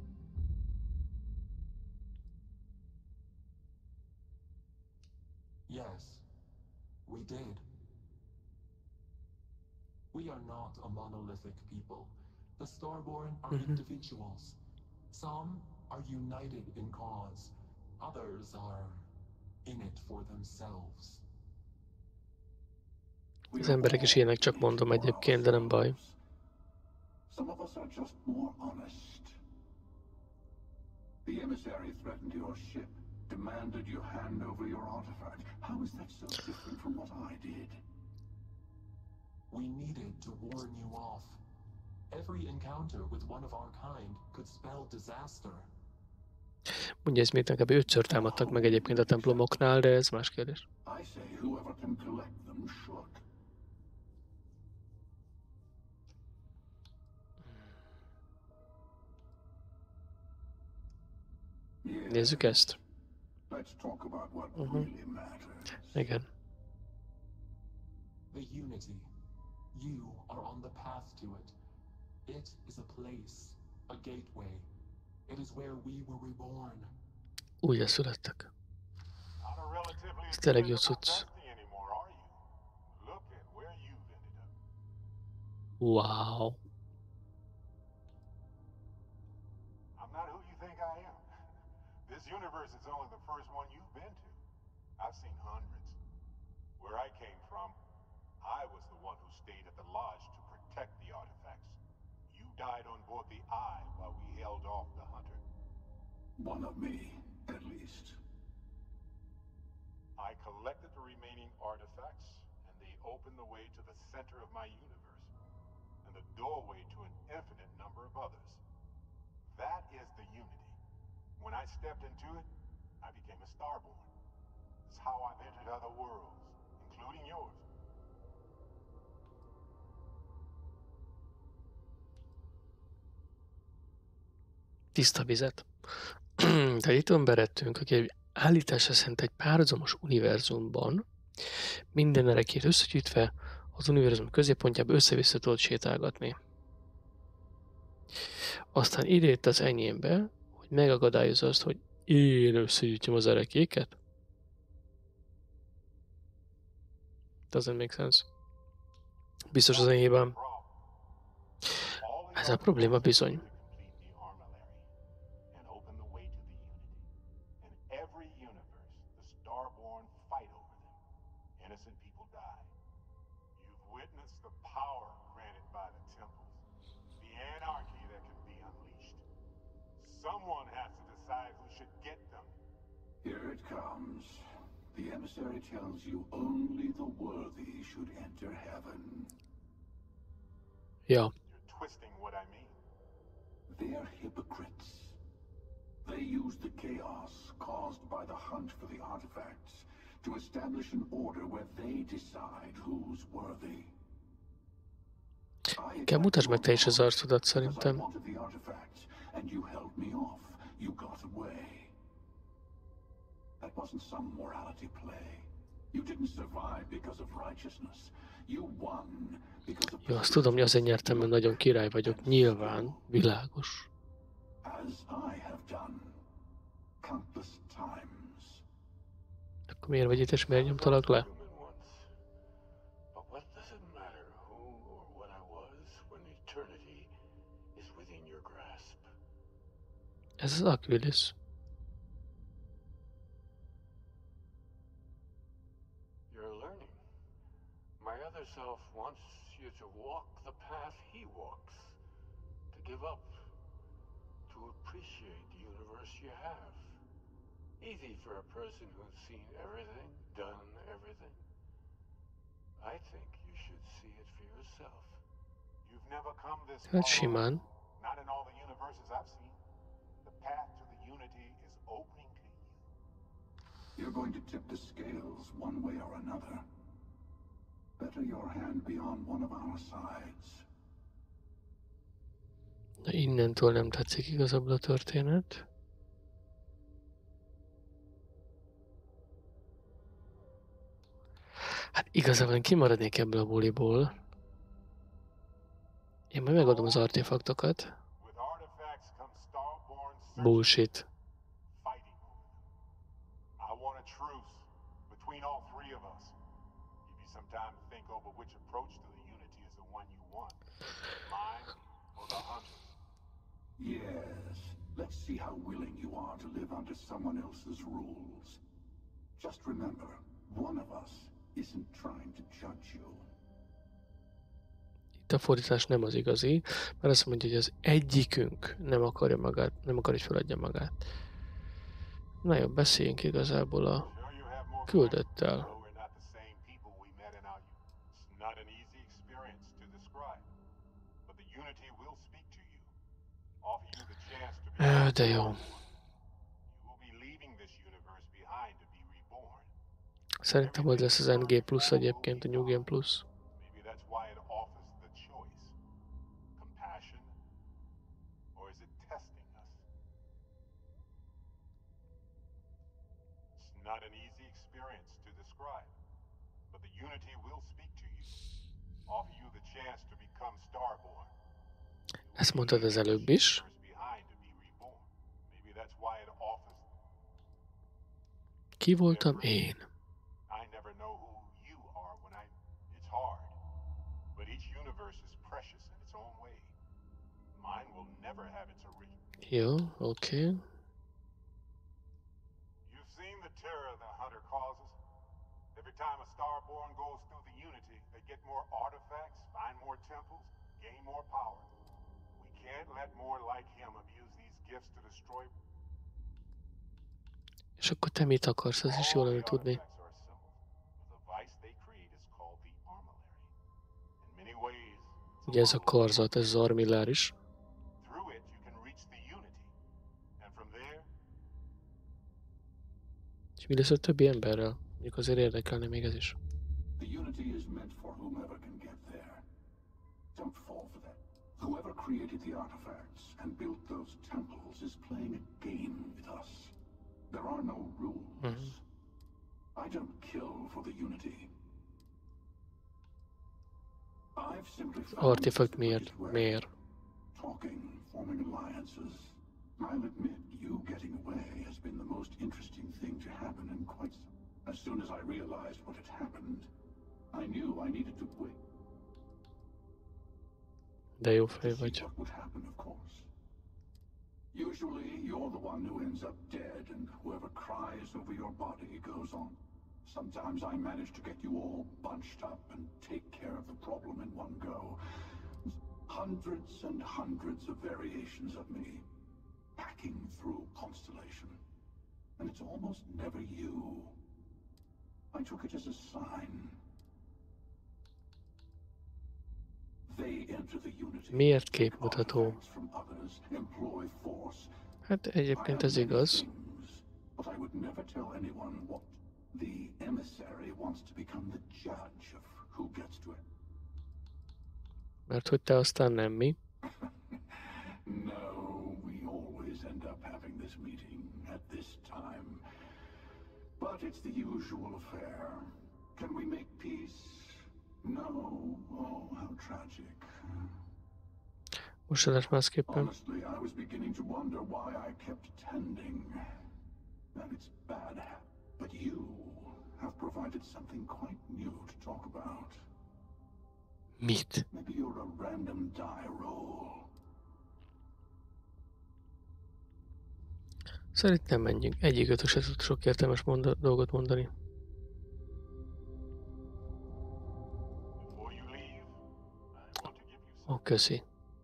Yes. We did. We are not a monolithic people. The Starborn are individuals. Some are united in cause. Others are in it for themselves. Az emberek is ilyenek, csak mondom egyébként, de nem baj. Some of us are just more honest. The emissary threatened your ship, demanded you hand over your artifact. How is that so different from what I did? We needed to warn you off. Every encounter with one of our kind could spell disaster. Mondja, ezt még inkább 5-ször támadtak meg egyébként a templomoknál, de ez más kérdés. I say whoever can collect them should. Nézzük ezt. Let's talk about what really matters. Igen. The Unity. You are on the path to it. It is a place, a gateway. It is where we were reborn. Újra születtek. Not a relatively Ez tényleg jó dependable cucc. bestie anymore, are you? Look at where you've ended up. Wow. I'm not who you think I am. This universe is only the first one you've been to. I've seen hundreds. Where I came from, I was the one who stayed at the lodge to protect the artifacts. You died on board the Eye while we held off the Hunter. One of me, at least. I collected the remaining artifacts, and they opened the way to the center of my universe, and the doorway to an infinite number of others. That is the Unity. When I stepped into it, I became a Starborn. It's how I've entered other worlds, including yours. Tiszta vizet. De itt van berettünk, aki állítása szerint egy párhuzamos univerzumban minden erekét összegyűjtve az univerzum középpontjába össze-vissza tudod sétálgatni. Aztán ide jött az enyémbe, hogy megakadályozza azt, hogy én összegyűjtjem az erekéket. Doesn't make sense. Biztos az enyében. Ez a probléma bizony. Someone has to decide who should get them. Here it comes. The emissary tells you only the worthy should enter heaven. Ja. You're twisting what I mean. They're hypocrites. They use the chaos caused by the hunt for the artifacts to establish an order where they decide who's worthy. Inkább mutasd meg te is az arcodat szerintem. And you held me off. You got away. That wasn't some morality play. You didn't survive because of righteousness. You won because of... Jó, azt tudom, hogy azért nyertem, mert nagyon király vagyok. Nyilván, világos. As I have done countless times. Akkor miért vagy itt, és miért nyomtalak le? Ez az Aquilis. You're learning. My other self wants you to walk the path he walks. To give up. To appreciate the universe you have. Easy for a person who's seen everything, done everything. I think you should see it for yourself. You've never come this far. Hát simán. Not in all the universes I've seen. The path to the Unity is opening to you. You're going to tip the scales one way or another. Better your hand be on one of our sides. Na, innentől nem tetszik igazából a történet. Hát igazából én kimaradnék ebből a buliból. Én majd megadom az artefaktokat. Bullshit. Yes, let's see how willing you are to live under someone else's rules. Just remember, one of us isn't trying to judge you. Itt a fordítás nem az igazi, mert azt mondja, hogy az egyikünk nem akarja magát, nem akar, hogy feladja magát. Na jó, beszéljünk igazából a küldöttel. De jó. Szerintem hogy lesz az NG plusz egyébként, a New Game plusz. the Unity will speak to you, offer you the chance to become Starborn. Ezt mondtad az előbb is. Ki voltam én? I never know who you are when it's hard. But each universe is precious in its own way. Mine will never have its original. Jó, oké. You've seen the terror the Hunter causes. Every time a Starborn goes through the Unity, they get more artifacts, find more temples, gain more power. We can't let more like him abuse these gifts to destroy. És akkor te mit akarsz? Ez is jól lenne tudni. Ugye ez a karzat, ez az armillár is. És mi lesz a többi emberrel? Mondjuk azért érdekelne még ez is. Whoever created the artifacts and built those temples is playing a game with us. There are no rules. I don't kill for the Unity. I've simply Artifact miért? Talking, forming alliances. I'll admit, you getting away has been the most interesting thing to happen in quite some. As soon as I realized what had happened, I knew I needed to wait. De jó fej vagy. What would happen, of course. Usually, you're the one who ends up dead, and whoever cries over your body goes on. Sometimes I manage to get you all bunched up and take care of the problem in one go. Hundreds and hundreds of variations of me, packing through Constellation. And it's almost never you. I took it as a sign. They enter the Unity. Miért képmutató? Hát egyébként ez igaz. But I would never tell anyone what the emissary wants to become the judge of who gets to it. Mert hogy te aztán nem mi. No, we always end up having this meeting at this time. But it's the usual affair. Can we make peace? No. Oh, how tragic. Most se lesz másképpen. Honestly, I was beginning to wonder why I kept attending. And it's bad. But you have provided something quite new to talk about. Mit? Maybe you're a random die roll. Szerintem menjünk. Egyik se tud sok értelmes dolgot mondani. Ó, köszi.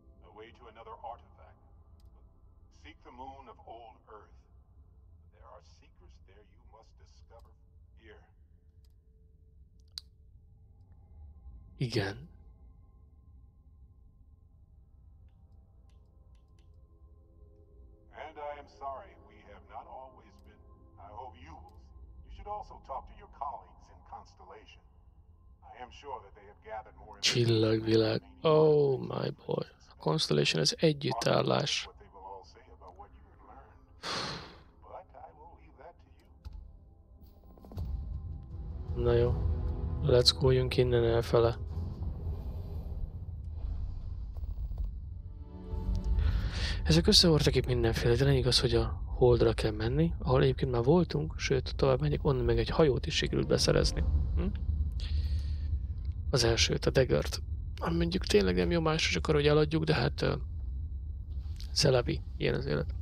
Igen. And I am sorry we have not always been. I hope you should also talk to your colleagues in Constellation. I am sure that they have gathered more Csillagvilág. Oh my boy. Constellation ez együttállás. Na jó. Let's go-junk innen elfele. Ezek összehordtak itt mindenféle, de lényeg az, hogy a Holdra kell menni, ahol egyébként már voltunk, sőt, tovább megyek, onnan meg egy hajót is sikerült beszerezni. Az elsőt, a Daggert. Mondjuk tényleg nem jó, más csak arra, hogy eladjuk, de hát Szelavi, ilyen az élet.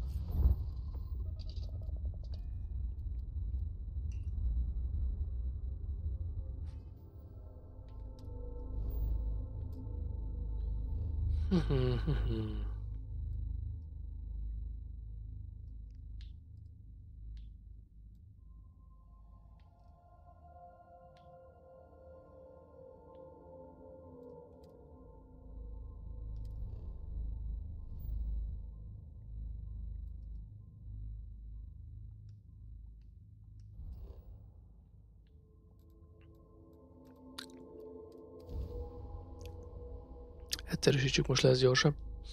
Egyszerűsítsük, most lesz gyorsabb.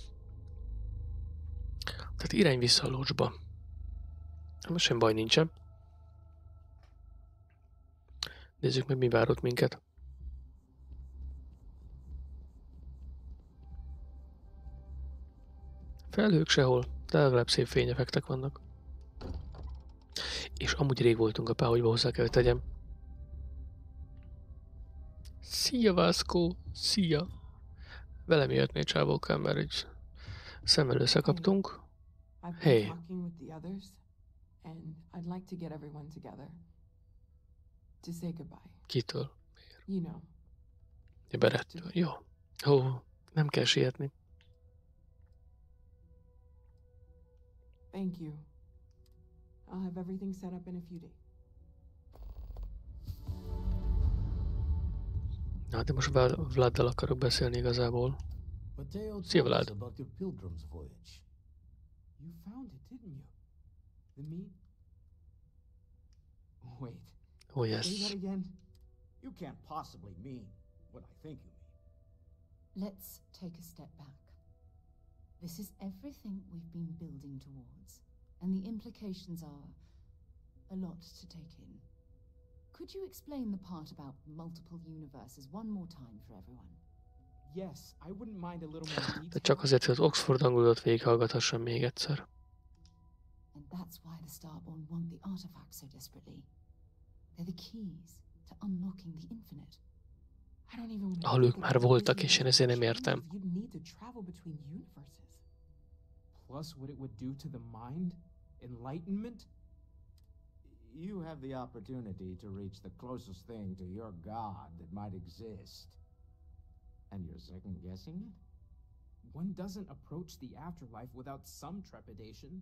Tehát irány vissza a lodzsba. Most sem baj nincsen. Nézzük meg, mi vár ott minket. Felhők sehol, de legalább szép fényefektek vannak. És amúgy rég voltunk a páholyba, hozzá kell, hogy tegyem. Szia, Vászkó! Szia! Velem jöhetnél csávókám, mert egy szemmel összekaptunk. I've been Hey. talking with the others, and I'd like to get everyone together to say goodbye. Kitől? You know, Berettől. Jó. Ó, nem kell sietni. thank you. I'll have everything set up in a few days. Na, de most Vladdal akarok beszélni igazából. Mateo Szia, told us Vlad. about your pilgrim's voyage. You found it, didn't you? The meat? Wait, Ó, say yes. that again? You can't possibly mean what I think you mean. Let's take a step back. This is everything we've been building towards, and the implications are a lot to take in. Could you explain the part about multiple universes one more time for everyone? Yes, I wouldn't mind a little more detail. De csak azért, hogy az Oxford angolot végighallgathassam még egyszer. And that's why the Starborn want the artifacts so desperately. They're the keys to unlocking the infinite. I don't even want to Ahol ők már voltak, és én ezért nem értem. You'd need to travel between universes. Plus what it would do to the mind? Enlightenment? You have the opportunity to reach the closest thing to your god that might exist. And you're second guessing it? One doesn't approach the afterlife without some trepidation.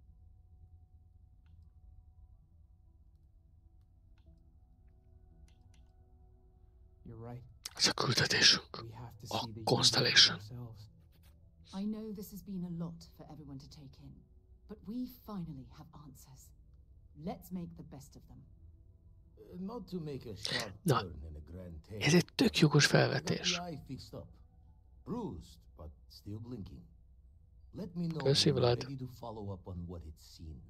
You're right. Ez a küldetésünk. We have to A see the Constellation. universe ourselves. I know this has been a lot for everyone to take in, but we finally have answers. Let's make the best of them. Not to make a sharp Na, turn in a grand tale. ez egy tök jogos I got felvetés. the eye fixed up. Bruised, but still blinking. Let me know Köszi, when you're Vlad. ready to follow up on what it's seen.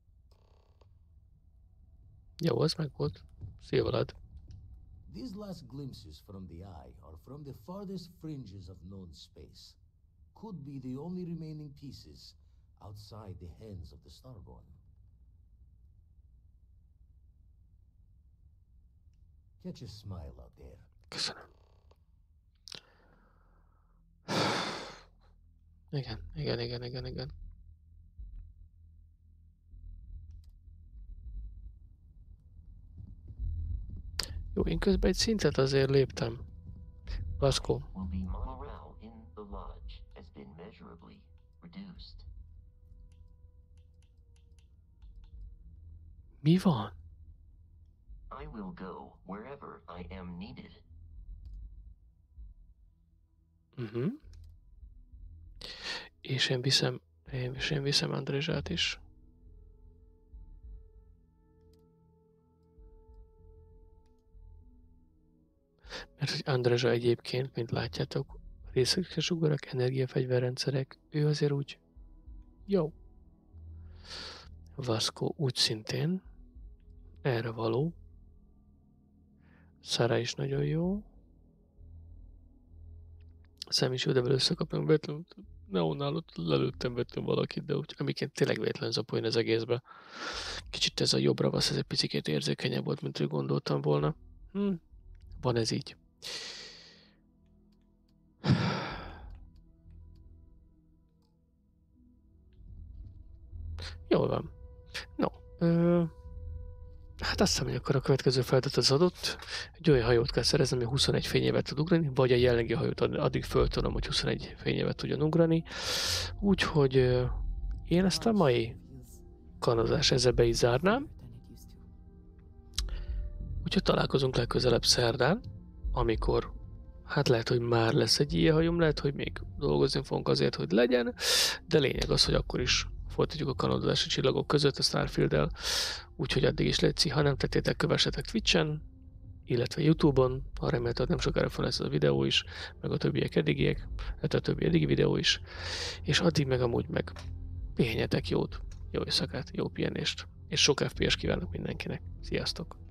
Jó, az meg volt. Szia, Vlad. These last glimpses from the eye are from the farthest fringes of known space. Could be the only remaining pieces outside the hands of the Starborn. Catch a smile out there. Köszönöm. Igen. Jó, én közben egy szintet azért léptem. Vasco, Will be morale in the lodge has been measurably reduced. mi van? I will go wherever I am needed. És én viszem Andrézsát is. Mert hogy Andrézsa egyébként, mint látjátok, részleges ugarak, energiafegyverrendszerek, ő azért úgy jó. Vasco úgy szintén erre való. Sara is nagyon jó. Sam is jó, de vele összekapnak véletlenül. Neonnál ott lelőttem valakit, de úgy, amiként tényleg véletlen zapoljön az egészbe. Kicsit ez a jobb ravasz, ez egy picikét érzékenyebb volt, mint úgy gondoltam volna. Van ez így. Jól van. No. Hát azt hiszem, hogy akkor a következő feladat az adott. Egy olyan hajót kell szerezni, ami 21 fényévet tud ugrani, vagy a jelenlegi hajót addig föltolom, hogy 21 fényévet tudjon ugrani. Úgyhogy én ezt a mai kanadás ezzel be is zárnám. Úgyhogy találkozunk legközelebb szerdán, amikor hát lehet, hogy már lesz egy ilyen hajóm, lehet, hogy még dolgozni fogunk azért, hogy legyen, de lényeg az, hogy akkor is folytatjuk a kanadozási csillagok között a Starfield-el, úgyhogy addig is létszik, ha nem tettétek, kövessetek Twitch-en, illetve YouTube-on, ha remélhetőleg nem sokára fel lesz a videó is, meg a többiek eddigiek, illetve a többi eddigi videó is, és addig meg amúgy meg pihenjetek jót, jó éjszakát, jó pihenést, és sok FPS kívánok mindenkinek. Sziasztok!